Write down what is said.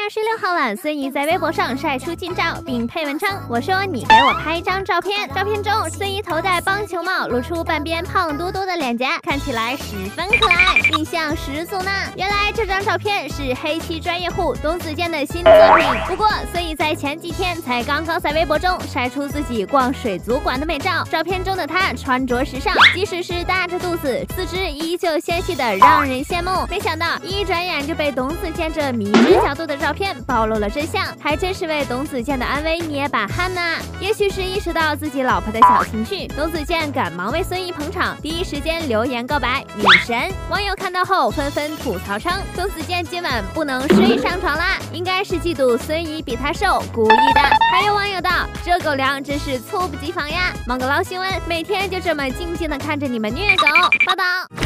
26号晚，孙怡在微博上晒出近照，并配文称：“我说你给我拍一张照片。”照片中，孙怡头戴棒球帽，露出半边胖嘟嘟的脸颊，看起来十分可爱，印象十足呢。原来这张照片是黑漆专业户董子健的新作品。不过，孙怡在前几天才刚刚在微博中晒出自己逛水族馆的美照，照片中的她穿着时尚，即使是大着肚子，四肢依旧纤细的让人羡慕。没想到一转眼就被董子健这迷之角度的照片暴露了真相，还真是为董子健的安危捏把汗呢。也许是意识到自己老婆的小情绪，董子健赶忙为孙怡捧场，第一时间留言告白女神。网友看到后纷纷吐槽称，董子健今晚不能睡上床啦，应该是嫉妒孙怡比他瘦，故意的。还有网友道，这狗粮真是猝不及防呀！忙个捞新闻，每天就这么静静的看着你们虐狗。报道。